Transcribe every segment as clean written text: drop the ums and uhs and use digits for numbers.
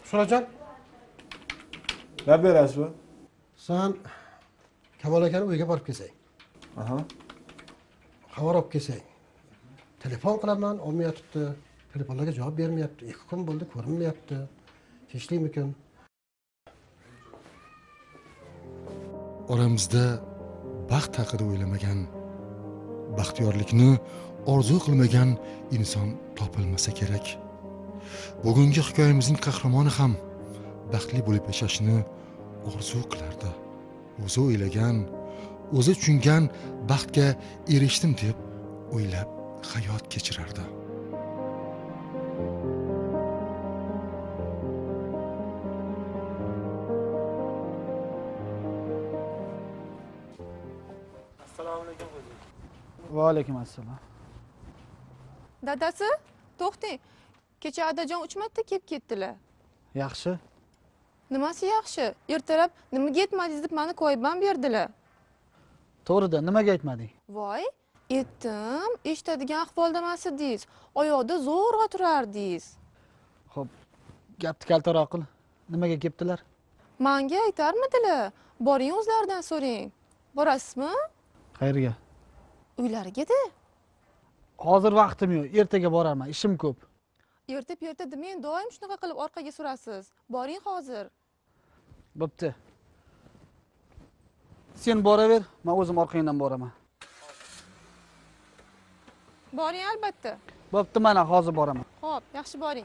Surajon, nima berasiz bu? sen Kamol akani uyiga borib kelsang. Aha. Xabar olib kelsang. Telefon qilaman, olmayapti. Telefonlarga javob bermayapti. 2 kun bo'ldi, ko'rinmayapti. Tinchlikmikin? Oramizda baxt haqida o'ylamagan, baxtiyorlikni orzu qilmagan inson topilmasa kerak. Bugungi hikoyamizning qahramoni ham baxtli bo'lib yashashni orzu qilardi. O'zi o'ylagan, o'zi tushungan baxtga erishdim deb o'ylab hayot kechirardi. Assalomu alaykum qo'zi. Va alaykum assalom. Dadasi, to'xting. Kecha Adajon 3 marta kelib ketdilar. Yaxshi. Nimasi yaxshi? Ertalab nimaga aytmadingiz deb meni koyibam berdilar. To'g'rida nimaga aytmading? Voy, aytdim, eshitadigan ahvolda emas edingiz. Oyoqda zo'rg'a turardingiz. Xo'p, gapni kaltaroq qil. Nimaga kelibdilar? Menga aytarmidilar? Boring o'zlaridan so'rang. Borasizmi? Qayerga? Uylariga-da. Hozir vaqtim yo'q, ertaga borarman, ishim ko'p. Erta demang, doim shunaqa qilib orqaga surasiz. Boring hozir. Bo'pti. Sen boraver, men o'zim orqangdan boraman. Boring albatta. Bo'pti, mana hozir boraman. Xo'p, yaxshi boring.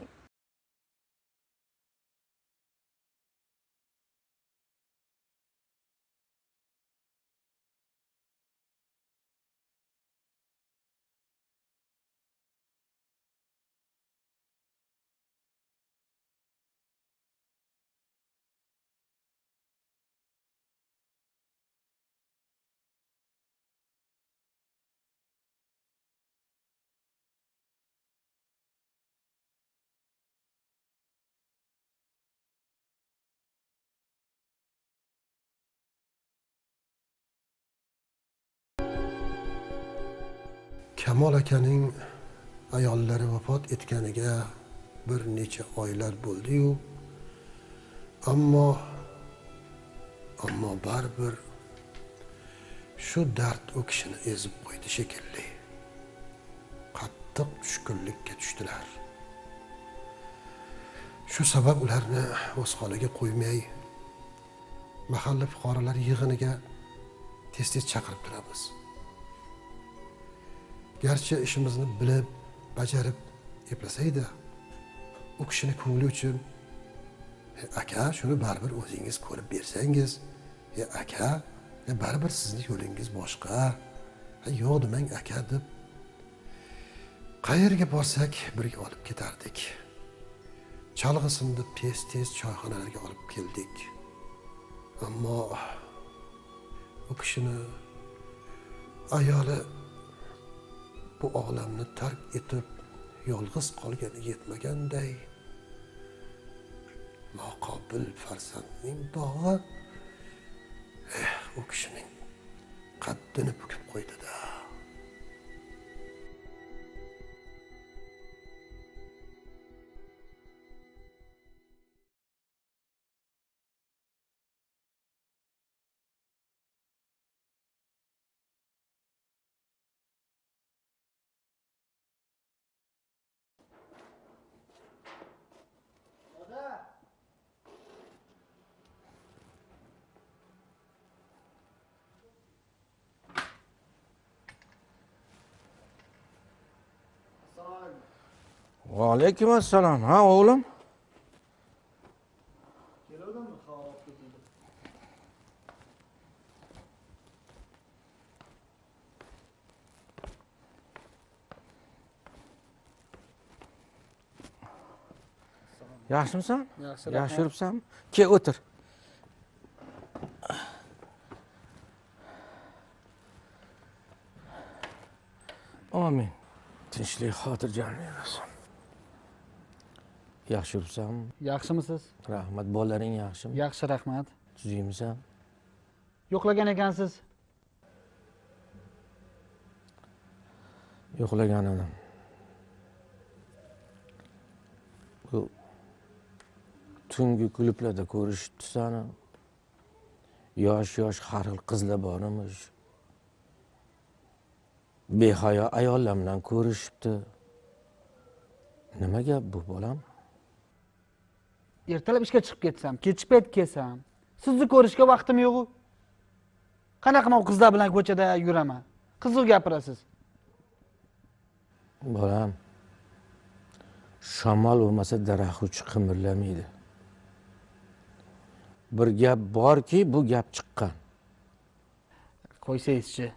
Kamol akaning ayollari vafot etganiga bir necha oylar bo'ldi-yu, ammo baribir shu dard u kishini ezib qo'ydi shekilli. Qattiq tushkunlikka tushdilar. Shu sabab ularni o'z holiga qo'ymay, mahalla fuqarolar yig'iniga tez-tez chaqirib turamiz. Garchi ishimizni bilib, bajarib eplasaydi, u kishini ko'ngli uchun aka, shuni baribir o'zingiz ko'rib bersangiz, aka, baribir sizning yo'lingiz boshqa. Yo'q demang aka deb qayerga borsak birga olib ketardik. Chalg'isin deb tez-tez choyxonalarga olib keldik. Ammo u kishini ayoli bu olamni tark etib yolg'iz qolgani yetmaganday, noqobil farzandning dog'i u kishining qaddini bukib qo'ydi-da. Va alaykum assalom. Ha, o'g'lim? Kelaverdimmi? Xavob ketdi. Yaxshimisan? Yaxshi, Yaxshi yuribsanmi? Kel, o'tir. Amin. Tinchlik, xotirjamlik bo'lsin. Yaxshi yuribsanmi? Yaxshimisiz? Rahmat. Bolalaring yaxshimi? Yaxshi, rahmat. Tuzukmisan? Yo'qlagan ekansiz. Yo'qlagan edim. Bu tungi klublarda ko'rishibdi sani. Yosh har xil qizlar bor emish. Behayo ayollar bilan ko'rishibdi. Nima gap bu bolam? Ertalab ishga chiqib ketsam, kechki payt kelsam, sizni ko'rishga vaqtim yo'q-ku. Qanaqa men qizlar bilan ko'chada yuraman? Qiziq gapirasiz. Bolam, shamol bo'lmasa daraxt uchi qimirlamaydi. Bir gap borki, bu gap chiqqan. Qo'ysangizchi.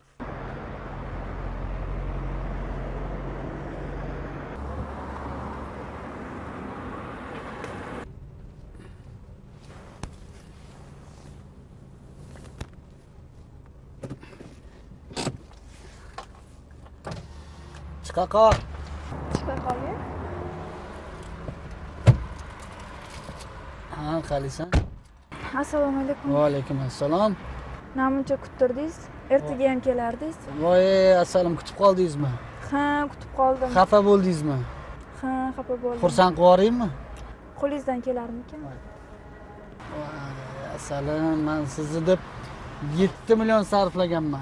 Chiqaqo. Chiqib qolgan. Ha, qalisan? Assalomu alaykum. Va alaykum assalom. Namuncha kuttirdingiz? Ertaga ham kelardingiz? Voy, assalom, kutib qoldingizmi? Ha, kutib qoldim. Xafa bo'ldingizmi? Ha, xafa bo'ldim. Xursand qilib yuboraymi? Qo'lingizdan kelarmikan? Voy, assalom, men sizni deb 7 million sarflaganman.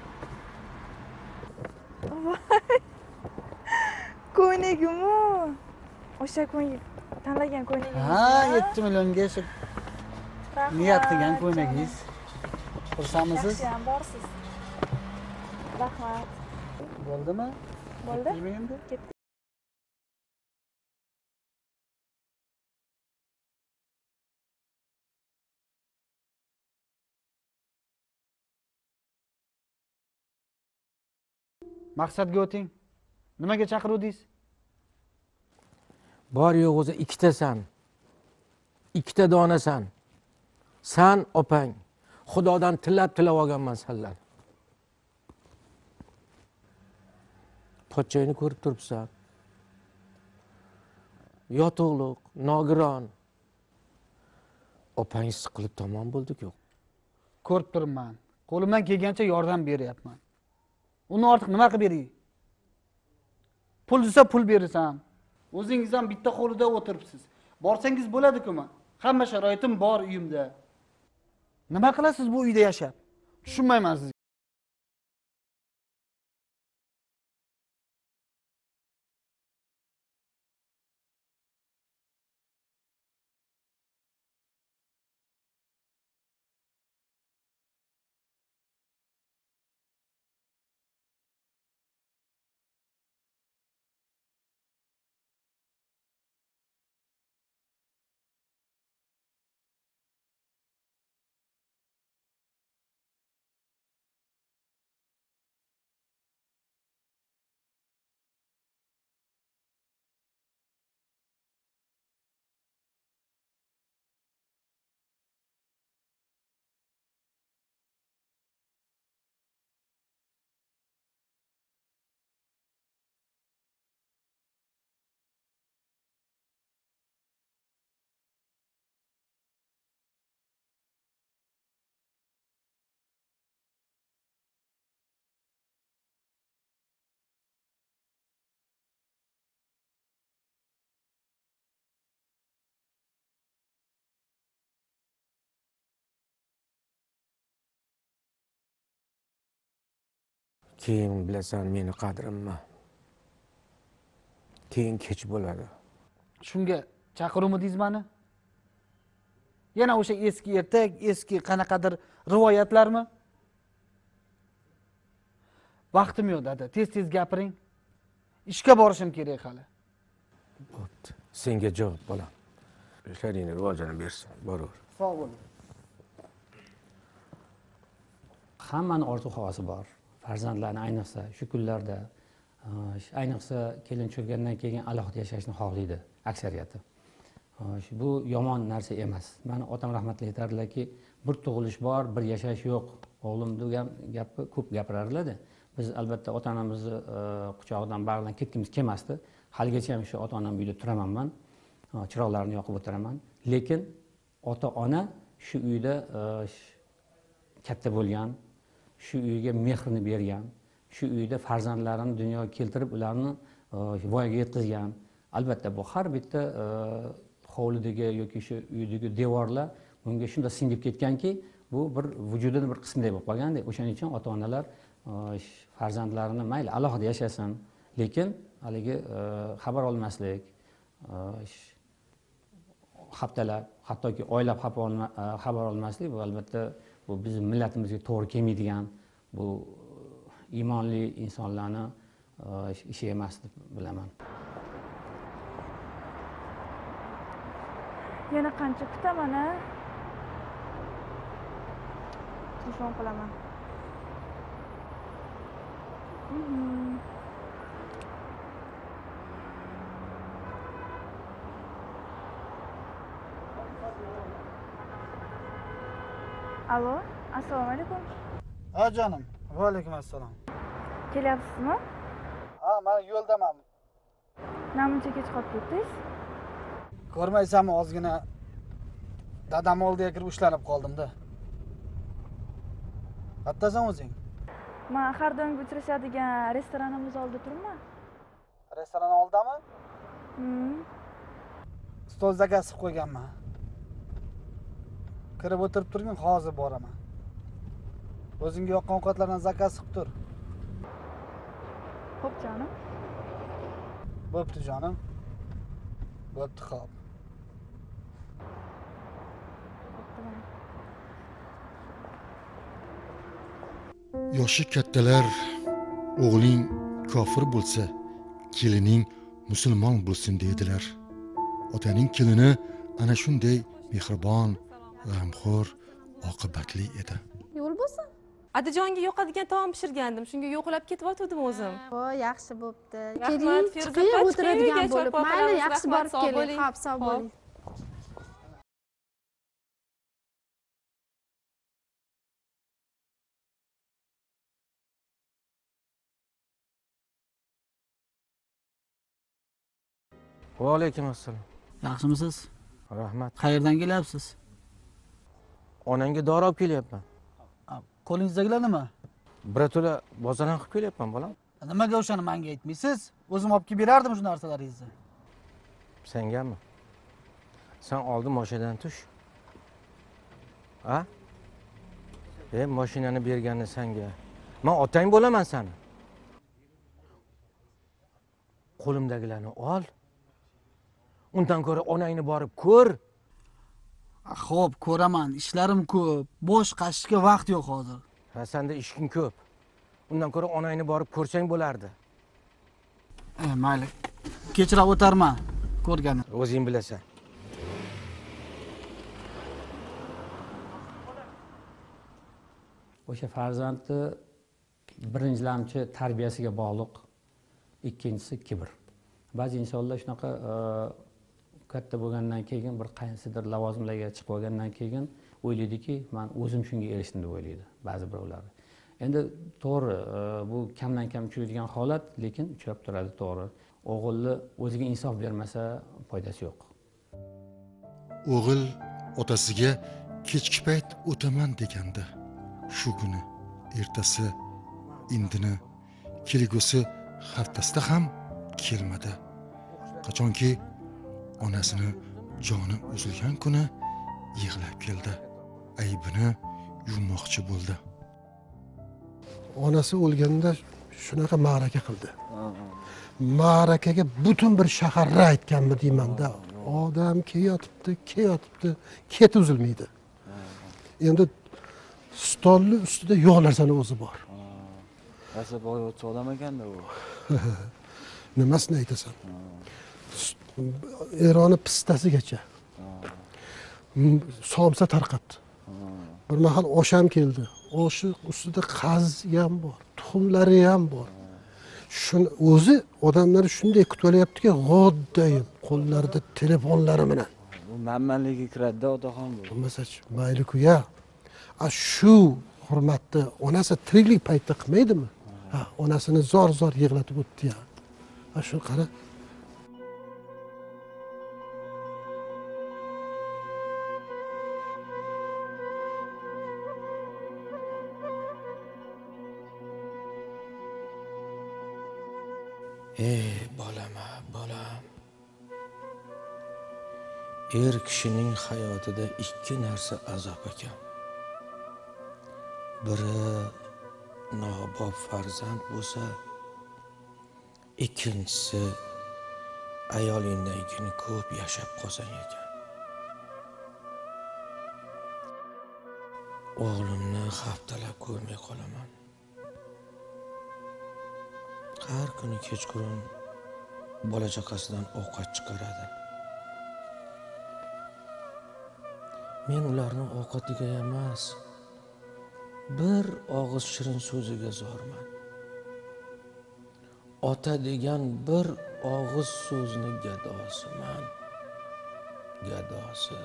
Ko'ynagimu? O'sha tanlagan ko'ynagingiz. Ha, 7 millionga shu niyat qilgan ko'ynagingiz. Xursandmisiz? Yaxshiyam borsiz. Rahmat. Bo'ldimi? Bo'ldi? Endi? Ketdi. Maqsadga o'ting. Nimaga chaqiruvdingiz? Bor yo'q o'zi ikkitasan. Ikkita donasan. San opang. Xudodan tilab olganman senlar. Pochchayni ko'rib turibsan. Yotoqliq, nogiron. Opang siqilib tamom bo'ldi-ku. Ko'rib turibman. Qo'limdan kelgancha yordam beryapman. Uni ortiq nima qilib beray? Pul desa pul bersam. O'zingiz ham bitta qo'lida o'tiribsiz. Borsangiz bo'ladi-ku men. Hamma sharoitim bor uyimda. Nima qilasiz bu uyda yashab? Tushunmayman sizga. Keyin bilasan meni qadrimni. Keyin kech bo'ladi. Shunga chaqiruvmidingiz meni? Yana o'sha eski ertak, eski qanaqadir rivoyatlarmi? Vaqtim yo'q dada, tez-tez gapiring. Ishga borishim kerak hali. Bo'pti. Senga javob bolam. Ishlaringni rivojini bersin, boraver. Sog' bo'ling. Hammani orzu havosi bor. Farzandlarni ayniqsa shu kunlarda, ayniqsa kelin cho'rgandan keyin alohida yashashni xohlaydi aksariyati. Bu yomon narsa emas. Mani otam rahmatli aytardilarki, bir tug'ilish bor, bir yashash yo'q. O'g'lim degan gapni ko'p gapirardilar-da. Biz albatta ota-onamizni quchog'idan bag'ridan ketgimiz kelmasdi. Haligacha ham shu ota-onam uyda turaman men. Chiroqlarni yoqib o'tiraman. Lekin ota-ona shu uyda katta bo'lgan, shu uyga mehrini bergan, shu uyda farzandlarini dunyoga keltirib, ularni voyaga yetkazgan. Albatta bu har bitta hovlidagi yoki shu uydagi devorlar bunga shunday singib ketganki, bu bir vujudini bir qismiday bo'lib qolgandek. O'shaning uchun ota-onalar farzandlarini mayli alohida yashasin, lekin haligi xabar olmaslik, haftalab, hattoki oylab xabar olmaslik bu albatta bu bizning millatimizga to'g'ri kelmaydigan, bu iymonli insonlarni ishi emas deb bilaman. Yana qancha kutaman a? Telefon qilaman. Alo, assalomu alaykum. Ha jonim. Va alaykum assalom. Kelyapsizmi? Ha, men yo'ldaman. Namuncha kech qolib ketdingiz? Ko'rmaysanmi, ozgina dadam oldiga kirib ushlanib qoldim-da. Qayerdasan o'zing? Men har doim uchrashadigan restoranimiz oldida turibman. Restoran oldidami? Stol zakaz qilib qo'yganman. Kirib o'tirib turgin, hozir boraman. O'zingga yoqqan ovqatlardan zakaz qilib tur. Xo'p jonim. Bo'pti jonim. Bo'pti, xo'p. Yoshi kattalar o'g'ling kofir bo'lsa, kelining musulmon bo'lsin deydilar. Otaning kelini ana shunday mehribon, g'amxo'r, oqibatli edi. Yo'l bo'lsin. Adajonga yoqadigan taom pishirgandim. Shunga yo'qlab ketyotgandim o'zim. Voy, yaxshi bo'pti. Keling, chiqib o'tiradigan bo'lib, mayli, yaxshi borib keling. Xo'p, sog' bo'ling. Va alaykum assalom. Yaxshimisiz? Rahmat. Qayerdan kelyapsiz? Onangga dori olib kelyapman. Qo'lingizdagilar nima? Birato'la bozordan qilib kelyapman, bolam. Nimaga o'shani menga aytmaysiz? O'zim olib kelib berardim shu narsalaringizni. Sengami? Sen oldin mashinadan tush. Ha? Mashinani berganni senga. Men otang bo'laman seni. Qo'limdagilarni ol. Undan ko'ra onangni borib ko'r. Xo'p, ko'raman. Ishlarim ko'p. Bosh qashishga vaqt yo'q hozir. Ha, senda ishing ko'p. Undan ko'ra onangni borib ko'rsang bo'lardi. Mayli. Kechirib o'tarman. Ko'rganim. O'zing bilasan. O'sha farzandni birinchilamchi tarbiyasiga bog'liq, ikkinchisi kibr. Ba'zi insonlar shunaqa katta bo'lgandan keyin bir qaysidir lavozimlarga chiqib olgandan keyin o'ylaydiki, men o'zim shunga erishdim deb o'ylaydi ba'zi birovlar. Endi to'g'ri, bu kamdan kam uchraydigan holat, lekin uchrab turadi, to'g'ri. O'g'ilni o'ziga insof bermasa foydasi yo'q. O'g'il otasiga kechki payt o'taman deganda, shu kuni, ertasi, indini, kelgusi haftasida ham kelmadi. Qachonki onasini joni uzilgan kuni yig'lab keldi. Aybini yuvmoqchi bo'ldi. Onasi o'lganda shunaqa ma'raka qildi. Ma'rakaga butun bir shaharga aytganmi deyman-da. Odam kelyotibdi, ket uzilmaydi. Endi stolni ustida yo'q narsani o'zi bor. Asab oyog'i odam ekanda u. Nimasini aytasan? Eroni pistasigacha. Somsa tarqatdi. Bir mahal osham keldi. Oshi ustida qazi ham bor, tuxumlari ham bor. Shuni o'zi odamlar shunday kutib g'oddayim qo'llarida telefonlari bilan. Bu manmanligiga kiradi-da, otaxon bu. Bo'lmasa-chi, mayli-ku ya. Shu hurmatni onasi tiriklik paytida qilmaydimi? Ha, onasini zor-zor yig'latib o'tdi ya. Shuni qara. Bolam. Er kishining hayotida ikki narsa azob ekan. Biri nobob farzand bo'lsa, ikkinchisi ayolingdan keyin ko'p yashab qolsang ekan. O'g'limni haftalab ko'rmay qolaman. Har kuni kechqurun bola chaqasidan ovqat chiqaradi. Men ularning ovqatiga emas, bir og'iz shirin so'ziga zorman. Ota degan bir og'iz so'zni gadosiman. Gadosi.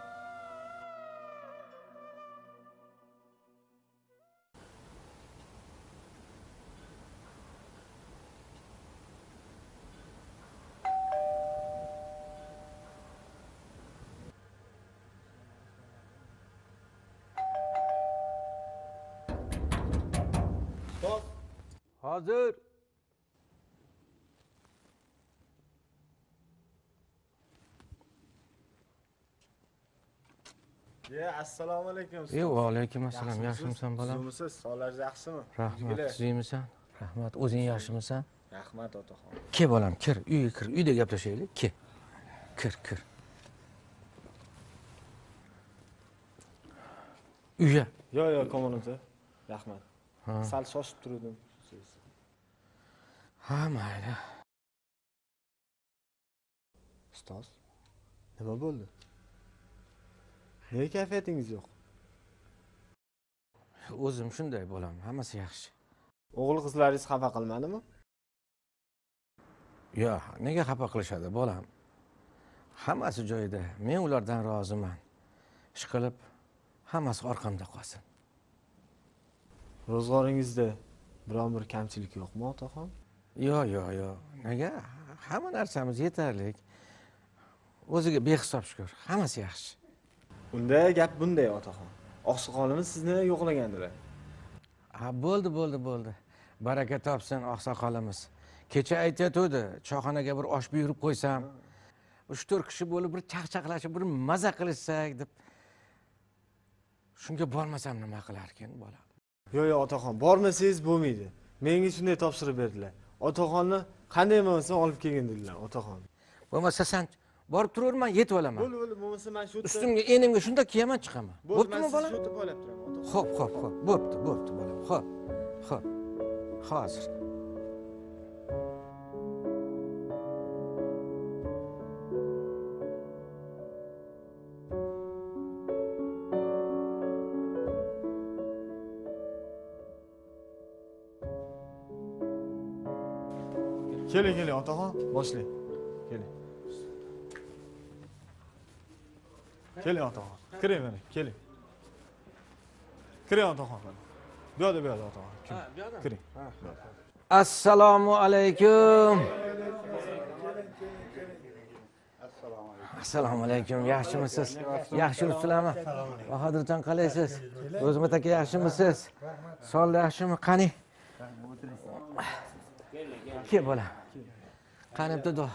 Hazır. Assalomu alaykum. Va alaykum assalom. Yaxshimisan bolam? Sizmisiz? Sog'ligingiz yaxshimi? Rahmat. Sizmisan? Rahmat. O'zing yaxshimisan? Rahmat otaxon. Ke bolam, kir, uyga kir. Uyda gaplashaylik. Ke. Kir. Uyga. Yo'q, kommunita. Rahmat. Sal shoshib turdim. Ha, mayli. Ustoz, nima bo'ldi? Nega kayfiyatingiz yo'q? O'zim shunday bo'lam, hammasi yaxshi. O'g'il qizlaringiz xafa qilmadimi? Yo'q, nega xafa qilishadi bolam? Hammasi joyida. Men ulardan roziman. Ishqilib, hammasi orqamda qolsin. Ro'zg'oringizda biron bir kamchilik yo'qmi, otaxon? Yo'q. Nega? Hamma narsamiz yetarli. O'ziga behisob shukr. Hammasi yaxshi. Unda gap bunday, otaxon. Oqsoqolimiz sizni yo'qlagandilar. Ha, bo'ldi. Baraka topsin oqsoqolimiz. Kecha aytayotdi, choyxonaga bir osh buyurib qo'ysam, 3-4 kishi bo'lib bir chaqchaqlashib, bir maza qilishsak deb. Shunga bormasam nima qilarkin, bolam? Yo'q, otaxon, bormasangiz bo'lmaydi. Menga shunday topshirib berdilar. Otaxonni qanday bo'lsa olib kelgin dedilar, otaxon. Bo'lmasa sen borib turaverman, yetib olaman. Bo'ldi, bo'lmasa men shu Ustimga enimga shunda kiyaman chiqaman. Bo'ptimi bolam? Shu yerda poylab turaman, otaxon. Xo'p. Bo'pti bolam. Xo'p. Hozir. Keling, otaxon, boshlang. Keling, otaxon. Kiring mana, keling. Kiring, otaxon. Bu yoqda, otaxon. Kiring. Assalomu alaykum. Assalomu alaykum. Yaxshimisiz? Yaxshi yuribsizlarmi? Bahodirjon qalaysiz? O'zimiz aka yaxshimisiz? Sog'lik yaxshimi? Qani? Ke bola. Qani bitta duo.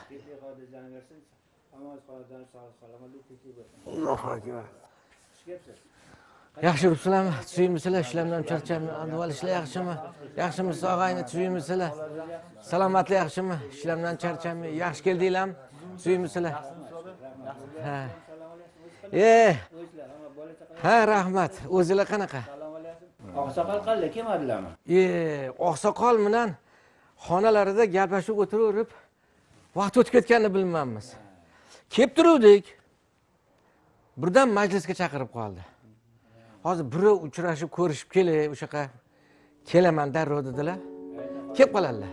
Allohu akbar. Yaxshi yuribsizlarmi? Tushingmisizlar? Ishlardan charchammi? Ahvol ishlar yaxshimi? Yaxshimisiz og'ayni? Tushingmisizlar? Salomatlik yaxshimi? Ishlardan charchammi? Yaxshi keldinglarmi? Tushingmisizlar? Ha. Ha, rahmat. O'zinglar qanaqa? Oqsoqol qanday kelmadilarmi? Oqsoqol bilan xonalarida gaplashib o'tiraverib, vaqt o'tib ketganini bilmaymiz. Kelib turuvdik. Birdan majlisga chaqirib qoldi. Hozir biri uchrashib ko'rishib kelay, o'sha yoqqa kelaman darrov dedilar. Kelib qoladilar.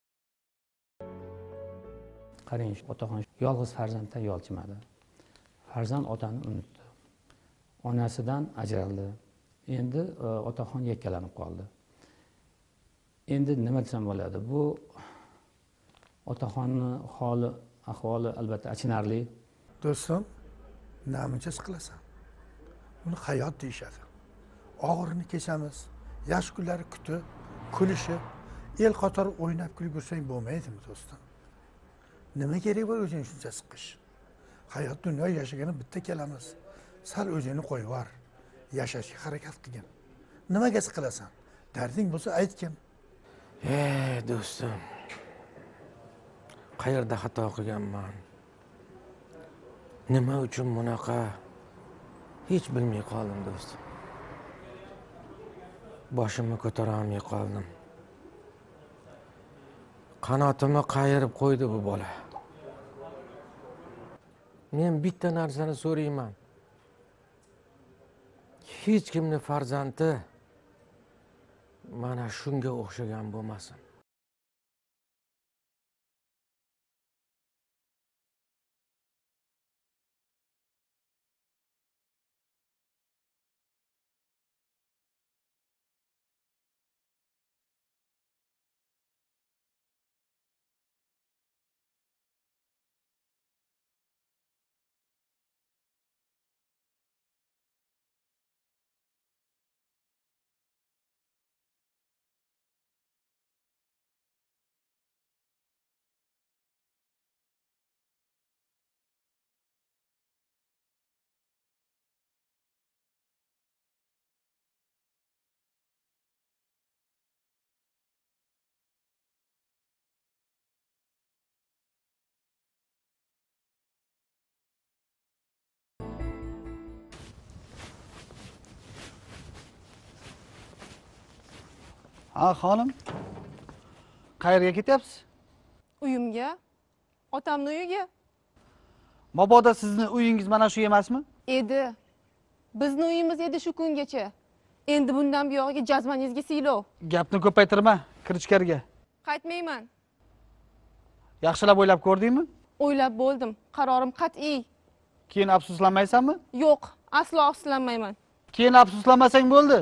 qarang, otaxon yolg'iz farzanddan yolchimadi. farzand otani unutdi. Onasidan ajraldi. Endi otaxon yakkalanib qoldi. Endi nima desam bo'ladi? Bu otaxonni holi, ahvoli albatta achinarli. Do'stim, namuncha qilasan. Buni hayot deyishadi. Og'irini kechamiz, yosh kunlari kutib, kulishib, el qatori o'ynab kulib yursang bo'lmaydimi, do'stim? Nima kerak bor o'zing shuncha siqish? Hayot dunyo yashagani bitta kelamiz. Sal o'zingni qo'yib yubor. Yashashga harakat qilgin. Nimaga siqilasan? Darding bo'lsa aytgin. Do'stim. Qayerda xato qilganman? Nima uchun bunaqa? Hech bilmay qoldim, do'stim. Boshimni ko'tara olmay qoldim. Qanotimni qayirib qo'ydi bu bola. Men bitta narsani so'rayman. Hech kimni farzandi mana shunga o'xshagan bo'lmasin. Ha, xonim. Qayerga ketyapsiz? Uyimga. Otamning uyiga. Mabodo sizning uyingiz mana shu emasmi? Edi. Bizning uyimiz edi shu kungacha. Endi bundan buyog'iga jazmaningizga siylov. Gapni ko'paytirma, kir ichkariga. Qaytmayman. Yaxshilab o'ylab ko'rdingmi? O'ylab bo'ldim. Qarorim qat'iy. Keyin afsuslanmaysanmi? Yo'q, aslo afsuslanmayman. Keyin afsuslamasang bo'ldi.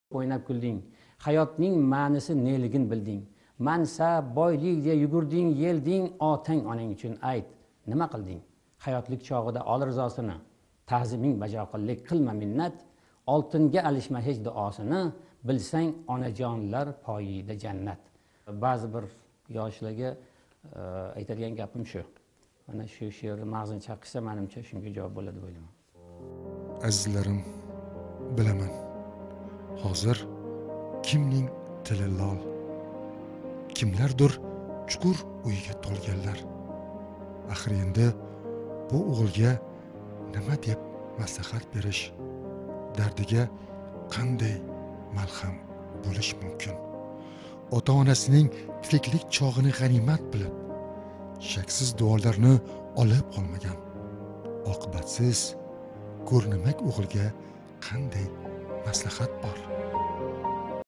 o'ynab kulding, hayotning ma'nisi neligin bilding, mansab boylikga yugurding, yelding, otang onang uchun ayt, nima qilding? Hayotlik chog'ida ol rizosini, ta'ziming bajo qillik, qilma minnat, oltinga alishma hech duosini, bilsang onajonlar poyida jannat. Ba'zi bir yoshlarga aytadigan gapim shu. Mana shu she'rni mag'zini chaqishsa, menimcha shunga javob bo'ladi deb o'ylayman. Azizlarim, bilaman. Hozir kimning tili lol, kimlardir chuqur o'yga tolganlar. Axir endi bu o'g'ilga nima deb maslahat berish, dardiga qanday malham bo'lish mumkin? Ota-onasining tiriklik chog'ini g'animat bilib, shaksiz duolarni olib qolmagan. Oqibatsiz ko'rnamak o'g'ilga qanday maslahat bor?